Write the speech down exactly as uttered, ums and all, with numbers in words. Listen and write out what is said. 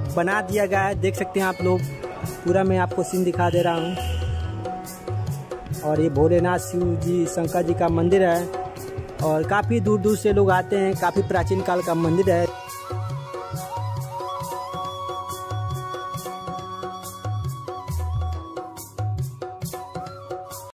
बना दिया गया है। देख सकते हैं आप लोग, पूरा मैं आपको सीन दिखा दे रहा हूँ। और ये भोलेनाथ शिव जी शंकर जी का मंदिर है और काफ़ी दूर दूर से लोग आते हैं। काफ़ी प्राचीन काल का मंदिर है।